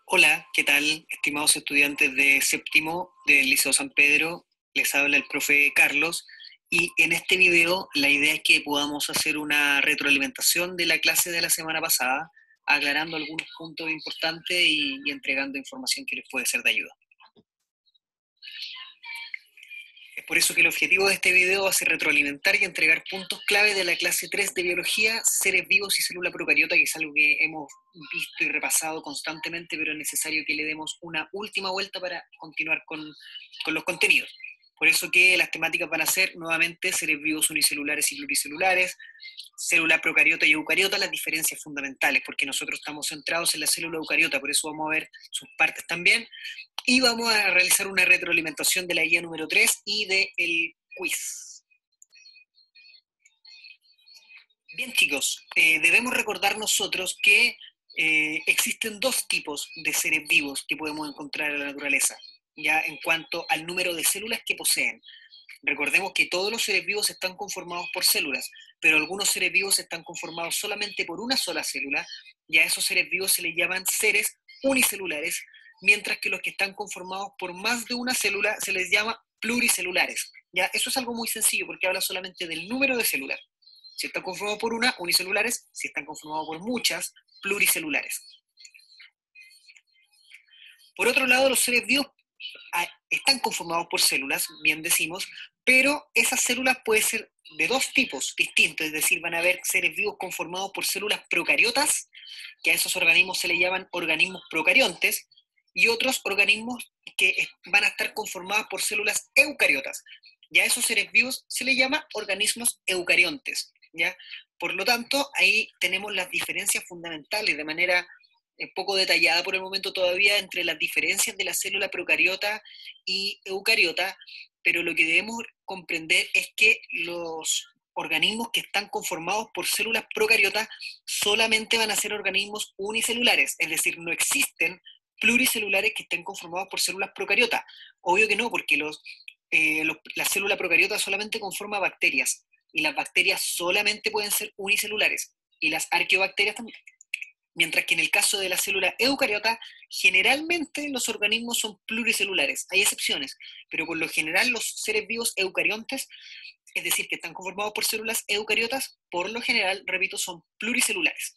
Hola, ¿qué tal, estimados estudiantes de séptimo del Liceo San Pedro? Les habla el profe Carlos y en este video la idea es que podamos hacer una retroalimentación de la clase de la semana pasada, aclarando algunos puntos importantes y entregando información que les puede ser de ayuda. Es por eso que el objetivo de este video va a ser retroalimentar y entregar puntos clave de la clase 3 de biología, seres vivos y célula procariota, que es algo que hemos visto y repasado constantemente, pero es necesario que le demos una última vuelta para continuar con los contenidos. Por eso que las temáticas van a ser nuevamente seres vivos unicelulares y pluricelulares, célula procariota y eucariota, las diferencias fundamentales, porque nosotros estamos centrados en la célula eucariota, por eso vamos a ver sus partes también, y vamos a realizar una retroalimentación de la guía número 3 y del quiz. Bien, chicos, debemos recordar nosotros que existen dos tipos de seres vivos que podemos encontrar en la naturaleza, ya en cuanto al número de células que poseen. Recordemos que todos los seres vivos están conformados por células, pero algunos seres vivos están conformados solamente por una sola célula, y a esos seres vivos se les llaman seres unicelulares, mientras que los que están conformados por más de una célula se les llama pluricelulares. ¿Ya? Eso es algo muy sencillo porque habla solamente del número de células. Si están conformados por una, unicelulares; si están conformados por muchas, pluricelulares. Por otro lado, los seres vivos están conformados por células, bien decimos, pero esas células pueden ser de dos tipos distintos, es decir, van a haber seres vivos conformados por células procariotas, que a esos organismos se les llaman organismos procariontes, y otros organismos que van a estar conformados por células eucariotas. Ya a esos seres vivos se les llama organismos eucariontes, ¿ya? Por lo tanto, ahí tenemos las diferencias fundamentales de manera poco detallada por el momento todavía entre las diferencias de la célula procariota y eucariota, pero lo que debemos comprender es que los organismos que están conformados por células procariotas solamente van a ser organismos unicelulares, es decir, no existen pluricelulares que estén conformados por células procariotas. Obvio que no, porque la célula procariota solamente conforma bacterias, y las bacterias solamente pueden ser unicelulares, y las arqueobacterias también. Mientras que en el caso de la célula eucariota, generalmente los organismos son pluricelulares. Hay excepciones, pero por lo general los seres vivos eucariontes, es decir, que están conformados por células eucariotas, por lo general, repito, son pluricelulares.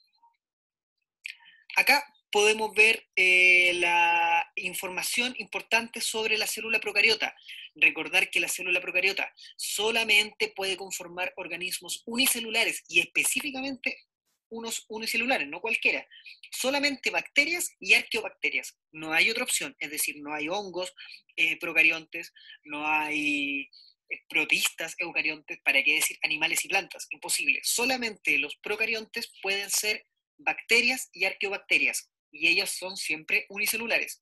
Acá podemos ver la información importante sobre la célula procariota. Recordar que la célula procariota solamente puede conformar organismos unicelulares, y específicamente unos unicelulares, no cualquiera. Solamente bacterias y arqueobacterias. No hay otra opción, es decir, no hay hongos procariontes, no hay protistas eucariontes, ¿para qué decir animales y plantas? Imposible. Solamente los procariontes pueden ser bacterias y arqueobacterias, y ellas son siempre unicelulares.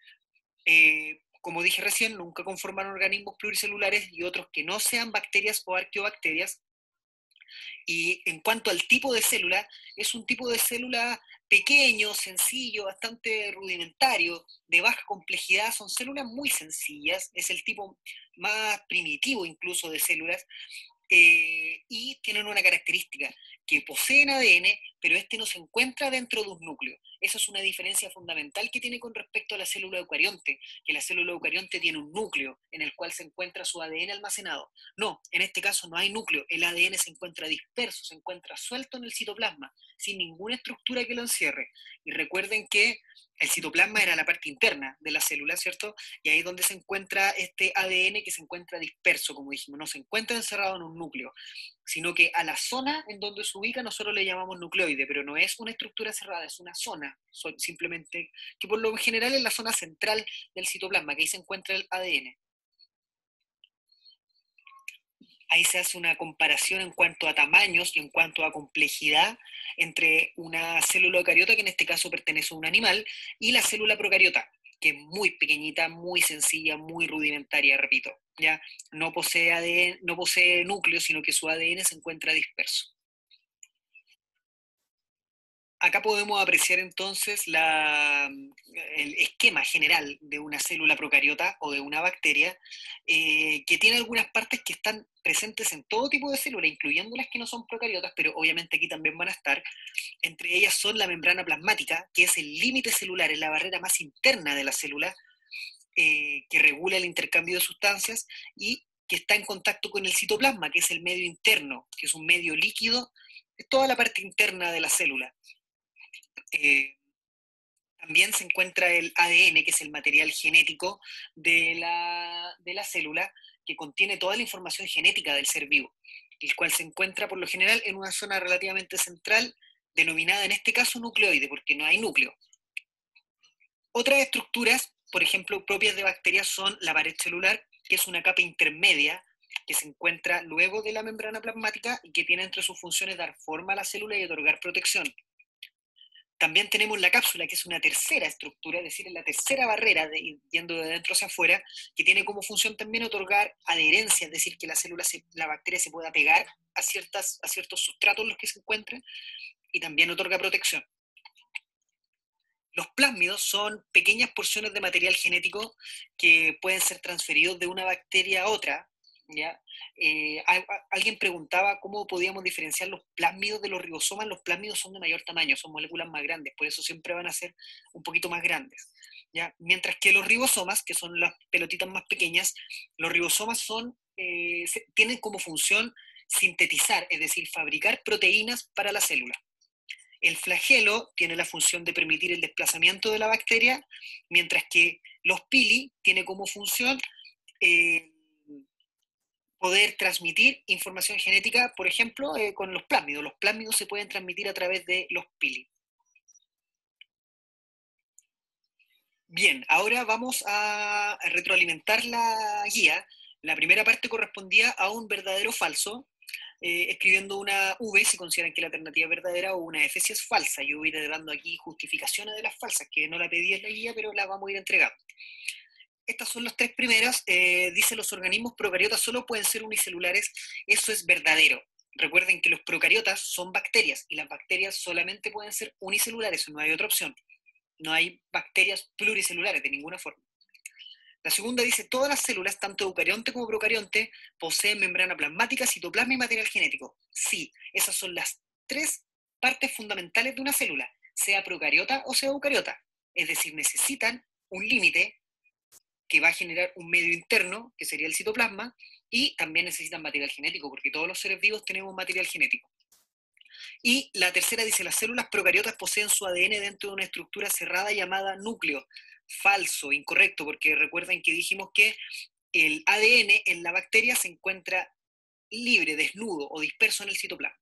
Como dije recién, nunca conforman organismos pluricelulares y otros que no sean bacterias o arqueobacterias. Y en cuanto al tipo de célula, es un tipo de célula pequeño, sencillo, bastante rudimentario, de baja complejidad. Son células muy sencillas, es el tipo más primitivo incluso de células, y tienen una característica, que poseen ADN, pero este no se encuentra dentro de un núcleo. Esa es una diferencia fundamental que tiene con respecto a la célula eucarionte, que la célula eucarionte tiene un núcleo en el cual se encuentra su ADN almacenado. No, en este caso no hay núcleo, el ADN se encuentra disperso, se encuentra suelto en el citoplasma, sin ninguna estructura que lo encierre. Y recuerden que el citoplasma era la parte interna de la célula, ¿cierto? Y ahí es donde se encuentra este ADN, que se encuentra disperso, como dijimos, no se encuentra encerrado en un núcleo, sino que a la zona en donde se ubica nosotros le llamamos nucleoide, pero no es una estructura cerrada, es una zona, simplemente, que por lo general es la zona central del citoplasma, que ahí se encuentra el ADN. Ahí se hace una comparación en cuanto a tamaños y en cuanto a complejidad entre una célula eucariota, que en este caso pertenece a un animal, y la célula procariota, que es muy pequeñita, muy sencilla, muy rudimentaria, repito. ¿Ya? No posee ADN, no posee núcleo, sino que su ADN se encuentra disperso. Acá podemos apreciar entonces el esquema general de una célula procariota o de una bacteria, que tiene algunas partes que están presentes en todo tipo de células, incluyendo las que no son procariotas, pero obviamente aquí también van a estar. Entre ellas son la membrana plasmática, que es el límite celular, es la barrera más interna de la célula, que regula el intercambio de sustancias y que está en contacto con el citoplasma, que es el medio interno, que es un medio líquido, es toda la parte interna de la célula. Eh, También se encuentra el ADN, que es el material genético de la célula, que contiene toda la información genética del ser vivo, el cual se encuentra por lo general en una zona relativamente central, denominada en este caso nucleoide, porque no hay núcleo. Otras estructuras, por ejemplo, propias de bacterias son la pared celular, que es una capa intermedia que se encuentra luego de la membrana plasmática y que tiene entre sus funciones dar forma a la célula y otorgar protección. También tenemos la cápsula, que es una tercera estructura, es decir, es la tercera barrera, yendo de dentro hacia afuera, que tiene como función también otorgar adherencia, es decir, que la bacteria se pueda pegar a ciertos sustratos en los que se encuentren, y también otorga protección. Los plásmidos son pequeñas porciones de material genético que pueden ser transferidos de una bacteria a otra, ¿ya? Alguien preguntaba cómo podíamos diferenciar los plásmidos de los ribosomas. Los plásmidos son de mayor tamaño, son moléculas más grandes, por eso siempre van a ser un poquito más grandes, ¿ya? Mientras que los ribosomas, que son las pelotitas más pequeñas, los ribosomas tienen como función sintetizar, es decir, fabricar proteínas para la célula. El flagelo tiene la función de permitir el desplazamiento de la bacteria, mientras que los pili tiene como función eh, poder transmitir información genética, por ejemplo, con los plásmidos. Los plásmidos se pueden transmitir a través de los pili. Bien, ahora vamos a retroalimentar la guía. La primera parte correspondía a un verdadero o falso, escribiendo una V si consideran que la alternativa es verdadera, o una F si es falsa. Yo voy a ir dando aquí justificaciones de las falsas, que no la pedí en la guía, pero la vamos a ir entregando. Estas son las tres primeras. Dice: los organismos procariotas solo pueden ser unicelulares. Eso es verdadero. Recuerden que los procariotas son bacterias, y las bacterias solamente pueden ser unicelulares, no hay otra opción. No hay bacterias pluricelulares de ninguna forma. La segunda dice: todas las células, tanto eucarionte como procarionte, poseen membrana plasmática, citoplasma y material genético. Sí, esas son las tres partes fundamentales de una célula, sea procariota o sea eucariota. Es decir, necesitan un límite que va a generar un medio interno, que sería el citoplasma, y también necesitan material genético, porque todos los seres vivos tenemos material genético. Y la tercera dice: las células procariotas poseen su ADN dentro de una estructura cerrada llamada núcleo. Falso, incorrecto, porque recuerden que dijimos que el ADN en la bacteria se encuentra libre, desnudo o disperso en el citoplasma.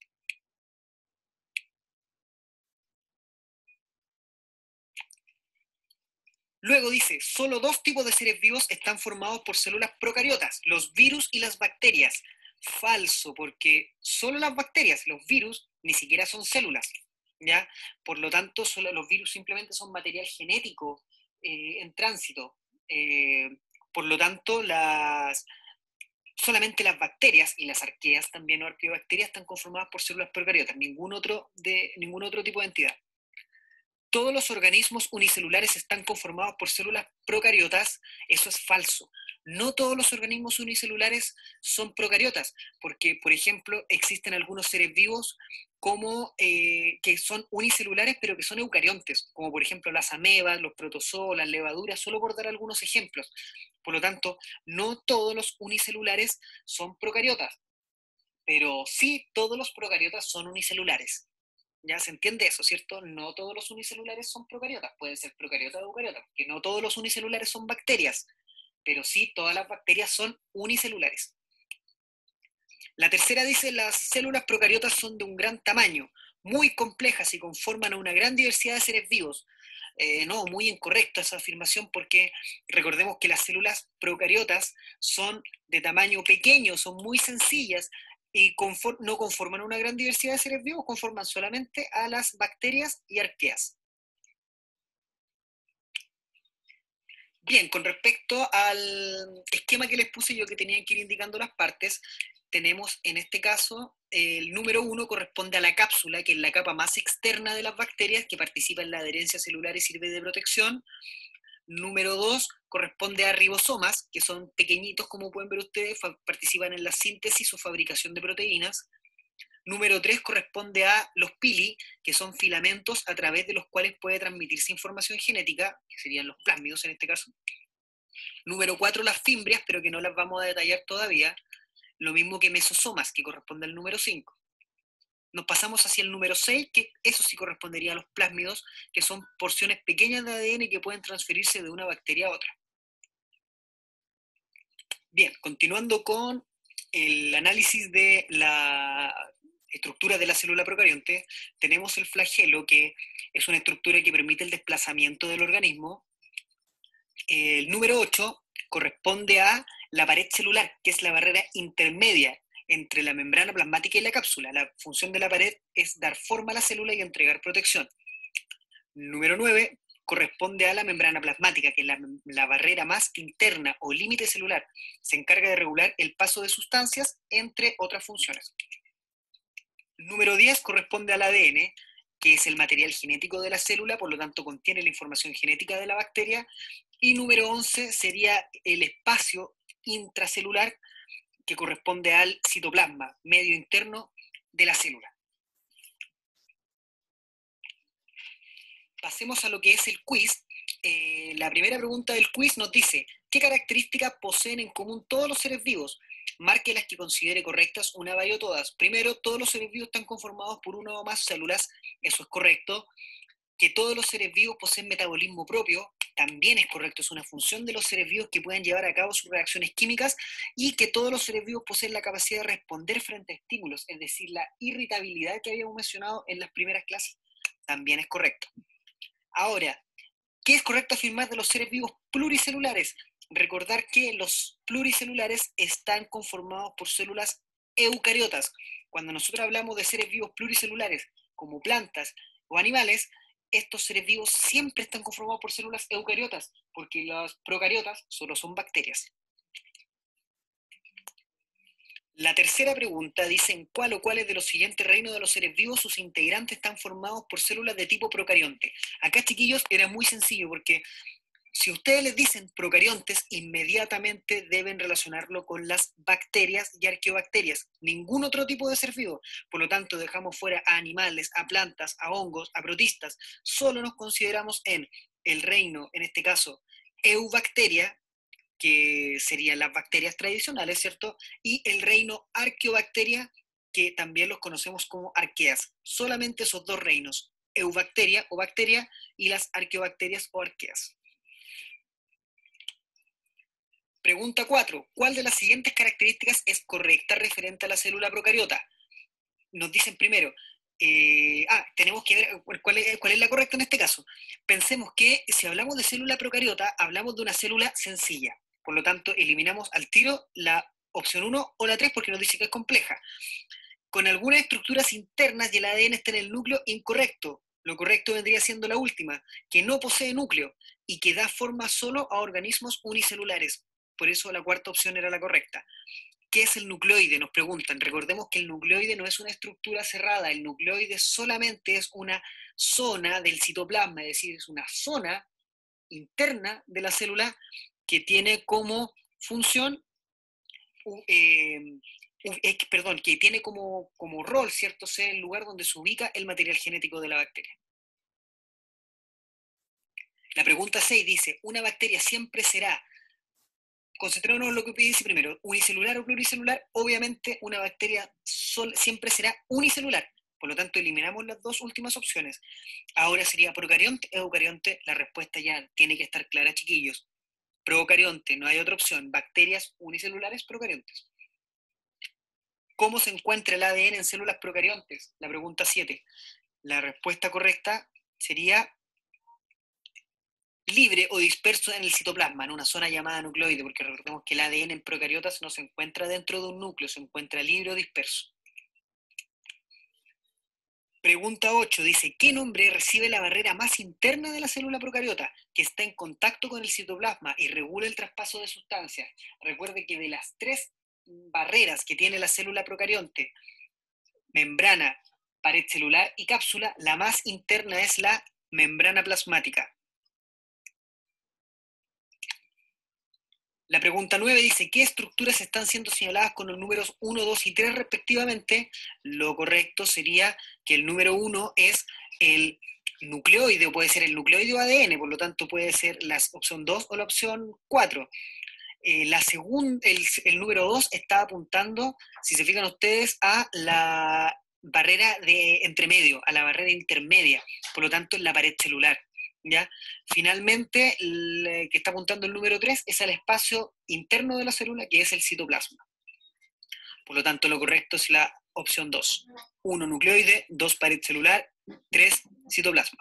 Luego dice: solo dos tipos de seres vivos están formados por células procariotas, los virus y las bacterias. Falso, porque solo las bacterias, los virus, ni siquiera son células, ¿ya? Por lo tanto, solo los virus simplemente son material genético en tránsito. Eh, por lo tanto, solamente las bacterias y las arqueas también, o arqueobacterias, están conformadas por células procariotas, ningún otro tipo de entidad. Todos los organismos unicelulares están conformados por células procariotas. Eso es falso. No todos los organismos unicelulares son procariotas, porque, por ejemplo, existen algunos seres vivos que son unicelulares, pero que son eucariontes, como por ejemplo las amebas, los protozoos, las levaduras, solo por dar algunos ejemplos. Por lo tanto, no todos los unicelulares son procariotas, pero sí todos los procariotas son unicelulares. Ya se entiende eso, ¿cierto? No todos los unicelulares son procariotas, pueden ser procariotas o eucariotas, porque no todos los unicelulares son bacterias, pero sí todas las bacterias son unicelulares. La tercera dice: las células procariotas son de un gran tamaño, muy complejas y conforman a una gran diversidad de seres vivos. No, muy incorrecta esa afirmación, porque recordemos que las células procariotas son de tamaño pequeño, son muy sencillas y no conforman una gran diversidad de seres vivos, conforman solamente a las bacterias y arqueas. Bien, con respecto al esquema que les puse yo, que tenían que ir indicando las partes, tenemos en este caso, el número 1 corresponde a la cápsula, que es la capa más externa de las bacterias, que participa en la adherencia celular y sirve de protección. Número 2 corresponde a ribosomas, que son pequeñitos, como pueden ver ustedes, participan en la síntesis o fabricación de proteínas. Número 3 corresponde a los pili, que son filamentos a través de los cuales puede transmitirse información genética, que serían los plásmidos en este caso. Número 4, las fimbrias, pero que no las vamos a detallar todavía. Lo mismo que mesosomas, que corresponde al número 5. Nos pasamos hacia el número 6, que eso sí correspondería a los plásmidos, que son porciones pequeñas de ADN que pueden transferirse de una bacteria a otra. Bien, continuando con el análisis de la estructura de la célula procarionte, tenemos el flagelo, que es una estructura que permite el desplazamiento del organismo. El número 8 corresponde a la pared celular, que es la barrera intermedia entre la membrana plasmática y la cápsula. La función de la pared es dar forma a la célula y entregar protección. Número 9 corresponde a la membrana plasmática, que es la barrera más interna o límite celular. Se encarga de regular el paso de sustancias, entre otras funciones. Número 10 corresponde al ADN, que es el material genético de la célula, por lo tanto contiene la información genética de la bacteria. Y número 11 sería el espacio intracelular, que corresponde al citoplasma, medio interno de la célula. Pasemos a lo que es el quiz. La primera pregunta del quiz nos dice: ¿qué características poseen en común todos los seres vivos? Marque las que considere correctas, una vez o todas. Primero, todos los seres vivos están conformados por una o más células, eso es correcto. Que todos los seres vivos poseen metabolismo propio, también es correcto, es una función de los seres vivos que pueden llevar a cabo sus reacciones químicas. Y que todos los seres vivos poseen la capacidad de responder frente a estímulos, es decir, la irritabilidad que habíamos mencionado en las primeras clases, también es correcto. Ahora, ¿qué es correcto afirmar de los seres vivos pluricelulares? Recordar que los pluricelulares están conformados por células eucariotas. Cuando nosotros hablamos de seres vivos pluricelulares, como plantas o animales, estos seres vivos siempre están conformados por células eucariotas, porque las procariotas solo son bacterias. La tercera pregunta dice: ¿en cuál o cuáles de los siguientes reinos de los seres vivos sus integrantes están formados por células de tipo procarionte? Acá, chiquillos, era muy sencillo, porque si ustedes les dicen procariontes, inmediatamente deben relacionarlo con las bacterias y arqueobacterias, ningún otro tipo de ser vivo. Por lo tanto, dejamos fuera a animales, a plantas, a hongos, a protistas. Solo nos consideramos en el reino, en este caso, eubacteria, que serían las bacterias tradicionales, ¿cierto? Y el reino arqueobacteria, que también los conocemos como arqueas. Solamente esos dos reinos, eubacteria o bacteria y las arqueobacterias o arqueas. Pregunta 4. ¿Cuál de las siguientes características es correcta referente a la célula procariota? Nos dicen primero, tenemos que ver cuál es la correcta en este caso. Pensemos que si hablamos de célula procariota, hablamos de una célula sencilla. Por lo tanto, eliminamos al tiro la opción 1 o la 3 porque nos dice que es compleja. Con algunas estructuras internas y el ADN está en el núcleo, incorrecto. Lo correcto vendría siendo la última, que no posee núcleo y que da forma solo a organismos unicelulares. Por eso la cuarta opción era la correcta. ¿Qué es el nucleoide? Nos preguntan. Recordemos que el nucleoide no es una estructura cerrada, el nucleoide solamente es una zona del citoplasma, es decir, es una zona interna de la célula que tiene como función, que tiene como rol, ¿cierto?, ser el lugar donde se ubica el material genético de la bacteria. La pregunta 6 dice: ¿una bacteria siempre será, concentrémonos en lo que dice primero, unicelular o pluricelular? Obviamente una bacteria siempre será unicelular, por lo tanto eliminamos las dos últimas opciones. Ahora sería procarionte o eucarionte. La respuesta ya tiene que estar clara, chiquillos. Procarionte, no hay otra opción. Bacterias unicelulares procariontes. ¿Cómo se encuentra el ADN en células procariontes? La pregunta 7. La respuesta correcta sería libre o disperso en el citoplasma, en una zona llamada nucleoide, porque recordemos que el ADN en procariotas no se encuentra dentro de un núcleo, se encuentra libre o disperso. Pregunta 8 dice: ¿qué nombre recibe la barrera más interna de la célula procariota, que está en contacto con el citoplasma y regula el traspaso de sustancias? Recuerde que de las tres barreras que tiene la célula procarionte, membrana, pared celular y cápsula, la más interna es la membrana plasmática. La pregunta 9 dice, ¿qué estructuras están siendo señaladas con los números 1, 2 y 3 respectivamente? Lo correcto sería que el número 1 es el nucleoide, o puede ser el nucleoide o ADN, por lo tanto puede ser la opción 2 o la opción 4. El número 2 está apuntando, si se fijan ustedes, a la barrera de entremedio, a la barrera intermedia, por lo tanto en la pared celular. ¿Ya? Finalmente, el que está apuntando el número 3 es al espacio interno de la célula, que es el citoplasma. Por lo tanto, lo correcto es la opción 2. 1 nucleoide, 2 pared celular, 3 citoplasma.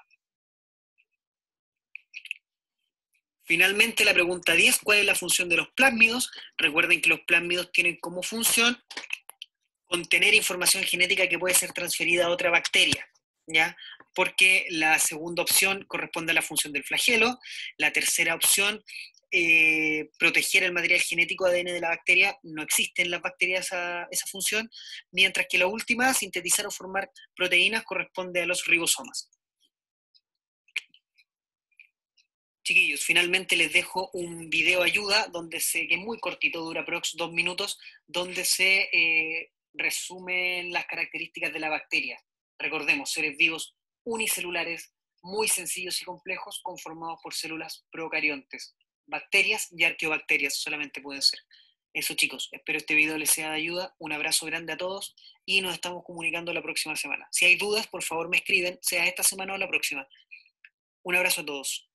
Finalmente, la pregunta 10, ¿cuál es la función de los plásmidos? Recuerden que los plásmidos tienen como función contener información genética que puede ser transferida a otra bacteria, ¿ya? Porque la segunda opción corresponde a la función del flagelo, la tercera opción, proteger el material genético ADN de la bacteria, no existe en las bacterias esa función, mientras que la última, sintetizar o formar proteínas, corresponde a los ribosomas. Chiquillos, finalmente les dejo un video ayuda que es muy cortito, dura aprox 2 minutos, donde se resumen las características de la bacteria. Recordemos, seres vivos unicelulares, muy sencillos y complejos, conformados por células procariontes. Bacterias y arqueobacterias solamente pueden ser. Eso, chicos, espero este video les sea de ayuda. Un abrazo grande a todos y nos estamos comunicando la próxima semana. Si hay dudas, por favor me escriben, sea esta semana o la próxima. Un abrazo a todos.